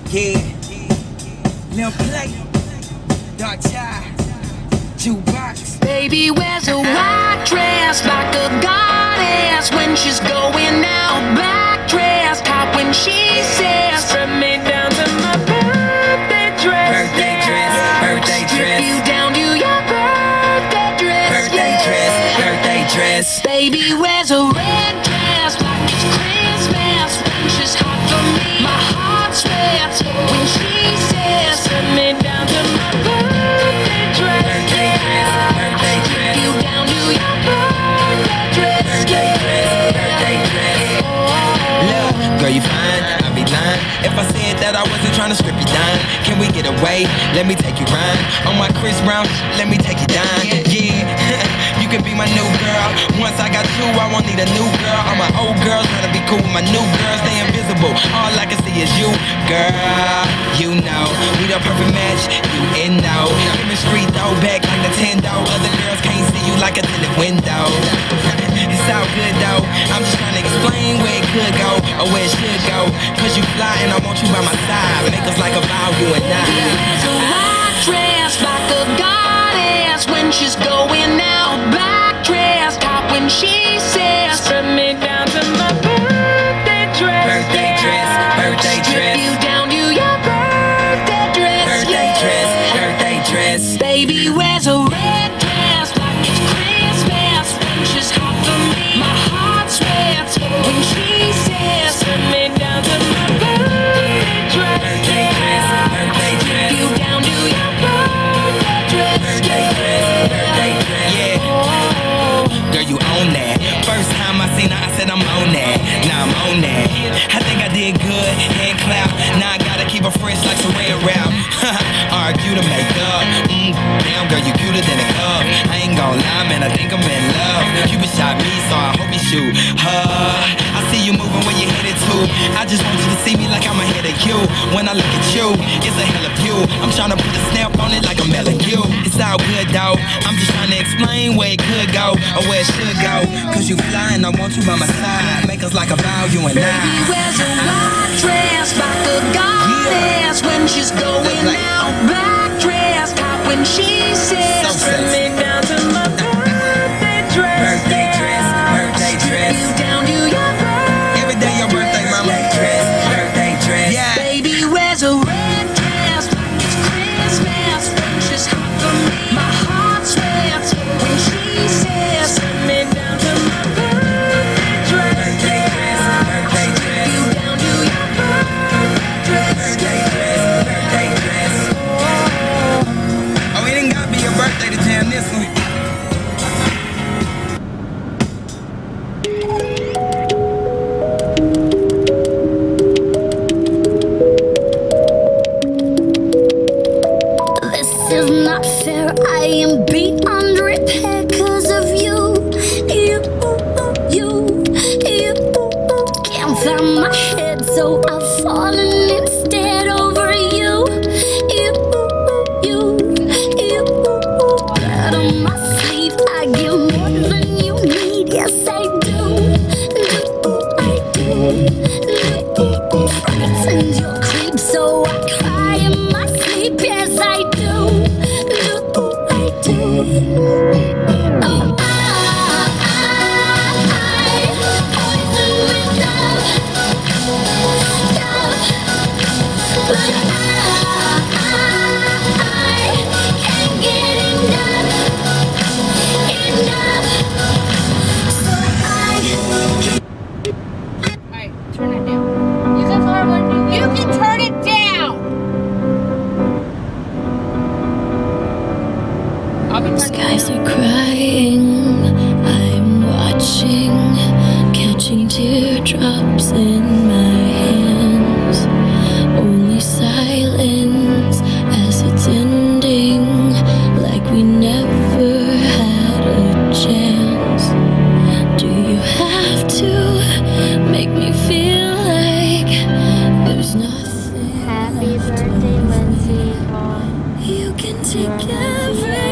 Yeah, Lil Play, Dark Child, Jukebox. Baby wears a white dress like a goddess when she's going out. Black dress top when she says, "Strip me down to my birthday dress." Birthday dress, birthday dress. Strip you down to your birthday dress. Birthday dress, birthday dress. Baby wears a red dress like it's Christmas when she's hot for me. My heart sweats when she says, "Strip me down to my birthday dress." Birthday dress, birthday dress. You down to your birthday dress. Birthday dress, birthday dress. Look, girl, you fine, I'd be lying if I said that I wasn't trying to strip you down. Can we get away? Let me take you round. On my Chris Brown, let me take you down. Yeah, you can be my new girl. Once I got you, I won't need a new girl. All my old girls trying to be cool with my new girls. They invisible, all I can see is you, girl. You know, we the perfect match, you in know. Chemistry throw back like Nintendo. Other girls can't see you like a tinted window. It's all good though, I'm just trying to explain where it could go, or where it should go. Cause you fly and I want you by my side. Make us like a vow, you and I. So white dress like a goddess when she's going out. Black dress top when she says, "Strip me down to my birthday dress." Birthday dress, birthday dress. Strip you down to your birthday dress. Birthday dress, birthday dress. Baby wears a red dress like it's Christmas when she's hot for me. My heart sweats when she says, "Strip me down to my birthday dress." Birthday dress, birthday dress. You down to your birthday dress. Birthday dress, birthday dress. Yeah, girl, you own that. First time I seen her, I said I'm on that. Now I'm on that. I think I did good, hand clap. Now I gotta keep her fresh like Saran wrap. Argue to make up. Damn, girl, you cuter than a cup. I ain't gon' lie, man, I think I'm in love. Cupid shot me, so I hope you shoot. I see you moving where you headed to. I just want you to see me like I'm ahead of you. When I look at you, it's a hell of view. I'm trying to put a stamp on it like a melon you. It's all good though, I'm just trying to explain where it could go, or where it should go. Cause you fly and I want you by my side. Make us like a vow, you and I. Baby wears a white dress like a goddess when she's going out. Black dress top when she says, "Strip me down to my birthday dress." Birthday dress, birthday dress. You down to your birthday. Every day your birthday, mama. Dress, birthday dress. Yeah. Baby wears a red dress like it's Christmas when she's hot for me. My heart sweats when she says, "Strip me down to my birthday dress." Birthday dress, birthday dress. You down to your birthday dress. Birthday dress, birthday dress. Oh, it ain't gotta be your birthday to jam this one. This is not fair, I am beyond repair. Cause of you can't find my head, so I've fallen instead over you. Blood on my sleeve, I give more than you need. Yes, I do. I do. Frightened your creep, so I cry in my sleep. Yes, I do. I do. Oh, I poison with love, but I can't get enough. So Alright, turn it down. You can turn it down. You can turn it down! I'll be turning skies are crying, I'm watching, catching teardrops in my hands. Only silence as it's ending, like we never had a chance. Do you have to make me feel like there's nothing? Happy birthday, Lindsay. You can take everything.